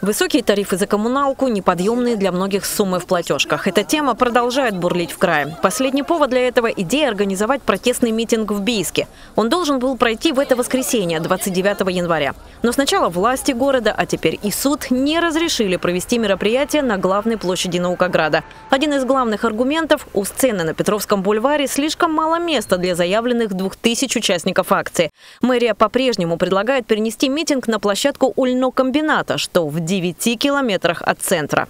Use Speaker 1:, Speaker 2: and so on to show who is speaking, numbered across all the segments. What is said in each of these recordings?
Speaker 1: Высокие тарифы за коммуналку, неподъемные для многих суммы в платежках. Эта тема продолжает бурлить в крае. Последний повод для этого – идея организовать протестный митинг в Бийске. Он должен был пройти в это воскресенье, 29 января. Но сначала власти города, а теперь и суд не разрешили провести мероприятие на главной площади Наукограда. Один из главных аргументов – у сцены на Петровском бульваре слишком мало места для заявленных 2000 участников акции. Мэрия по-прежнему предлагает перенести митинг на площадку Ульнокомбината, что в 9 километрах от центра.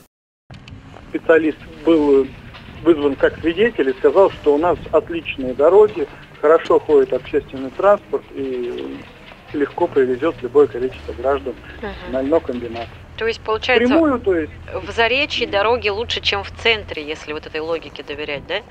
Speaker 2: Специалист был вызван как свидетель и сказал, что у нас отличные дороги, хорошо ходит общественный транспорт и легко привезет любое количество граждан на Ульнокомбинат.
Speaker 3: То есть, получается,
Speaker 2: прямую, то есть,
Speaker 3: в Заречье дороги лучше, чем в центре, если вот этой логике доверять, да?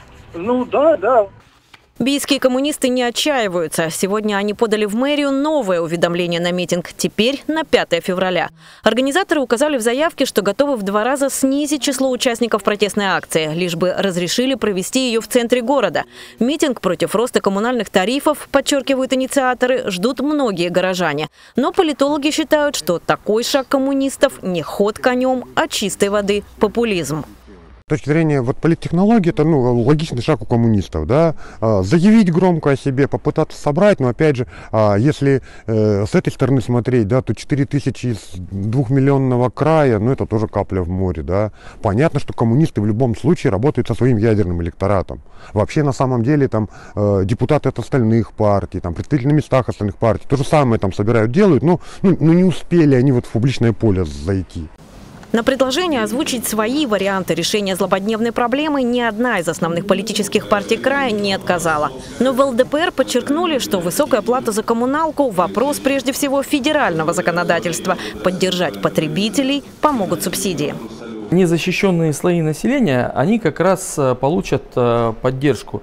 Speaker 2: Ну да.
Speaker 1: Бийские коммунисты не отчаиваются. Сегодня они подали в мэрию новое уведомление на митинг. Теперь на 5 февраля. Организаторы указали в заявке, что готовы в 2 раза снизить число участников протестной акции, лишь бы разрешили провести ее в центре города. Митинг против роста коммунальных тарифов, подчеркивают инициаторы, ждут многие горожане. Но политологи считают, что такой шаг коммунистов не ход конем, а чистой воды популизм.
Speaker 4: С точки зрения политтехнологии, это логичный шаг у коммунистов, да, заявить громко о себе, попытаться собрать, но опять же, если с этой стороны смотреть, да, то 4000 из 2-миллионного края, это тоже капля в море, да. Понятно, что коммунисты в любом случае работают со своим ядерным электоратом. Вообще, на самом деле, там депутаты от остальных партий, там представители на местах остальных партий, то же самое там собирают, делают, но не успели они в публичное поле зайти.
Speaker 1: На предложение озвучить свои варианты решения злободневной проблемы ни одна из основных политических партий края не отказала. Но в ЛДПР подчеркнули, что высокая плата за коммуналку – вопрос прежде всего федерального законодательства. Поддержать потребителей помогут субсидии.
Speaker 5: Незащищенные слои населения, они как раз получат поддержку.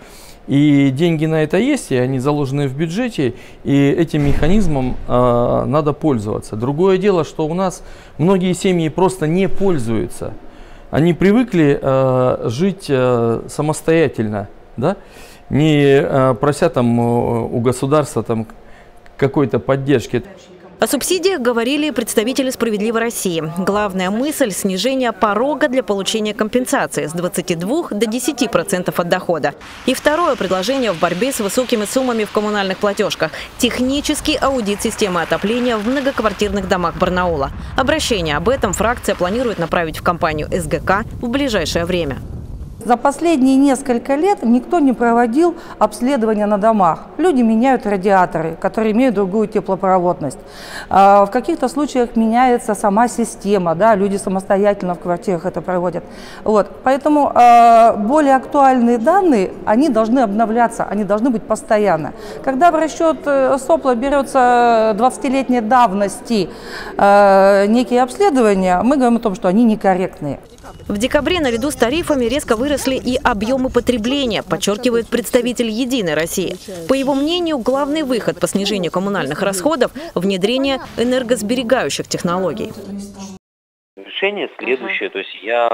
Speaker 5: И деньги на это есть, и они заложены в бюджете, и этим механизмом надо пользоваться. Другое дело, что у нас многие семьи просто не пользуются. Они привыкли жить самостоятельно, да? Не прося там у государства там какой-то поддержки.
Speaker 1: О субсидиях говорили представители «Справедливой России». Главная мысль – снижение порога для получения компенсации с 22 до 10% от дохода. И второе предложение в борьбе с высокими суммами в коммунальных платежках – технический аудит системы отопления в многоквартирных домах Барнаула. Обращение об этом фракция планирует направить в компанию СГК в ближайшее время.
Speaker 6: За последние несколько лет никто не проводил обследования на домах. Люди меняют радиаторы, которые имеют другую теплопроводность. В каких-то случаях меняется сама система, да, люди самостоятельно в квартирах это проводят. Поэтому более актуальные данные, они должны обновляться, они должны быть постоянно. Когда в расчет сопла берется 20-летней давности некие обследования, мы говорим о том, что они некорректные.
Speaker 1: В декабре наряду с тарифами резко выросли и объемы потребления, подчеркивает представитель «Единой России». По его мнению, главный выход по снижению коммунальных расходов – внедрение энергосберегающих технологий.
Speaker 7: Решение следующее. То есть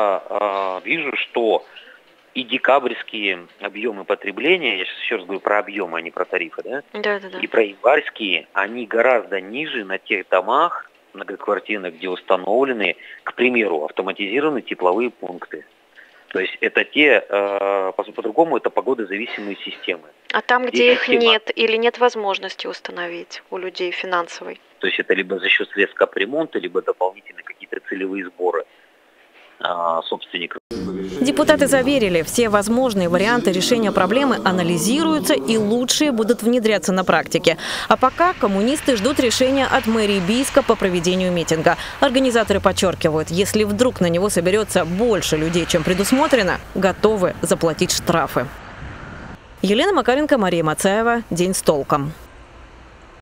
Speaker 7: я вижу, что и декабрьские объемы потребления, я сейчас еще раз говорю про объемы, а не про тарифы, да?
Speaker 3: Да.
Speaker 7: И про январские, они гораздо ниже на тех домах, многоквартирных, где установлены, к примеру, автоматизированные тепловые пункты. То есть это те, по-другому, это погодозависимые системы.
Speaker 3: А там, где их нет или нет возможности установить у людей финансовой?
Speaker 7: То есть это либо за счет средств капремонта, либо дополнительные какие-то целевые сборы собственников.
Speaker 1: Депутаты заверили, все возможные варианты решения проблемы анализируются и лучшие будут внедряться на практике. А пока коммунисты ждут решения от мэрии Бийска по проведению митинга. Организаторы подчеркивают, если вдруг на него соберется больше людей, чем предусмотрено, готовы заплатить штрафы. Елена Макаренко, Мария Мацаева. День с толком.